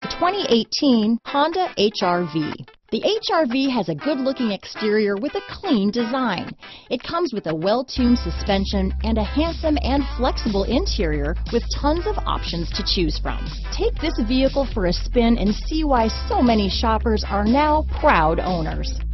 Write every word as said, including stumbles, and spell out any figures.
twenty eighteen Honda H R V. The H R V has a good-looking exterior with a clean design. It comes with a well-tuned suspension and a handsome and flexible interior with tons of options to choose from. Take this vehicle for a spin and see why so many shoppers are now proud owners.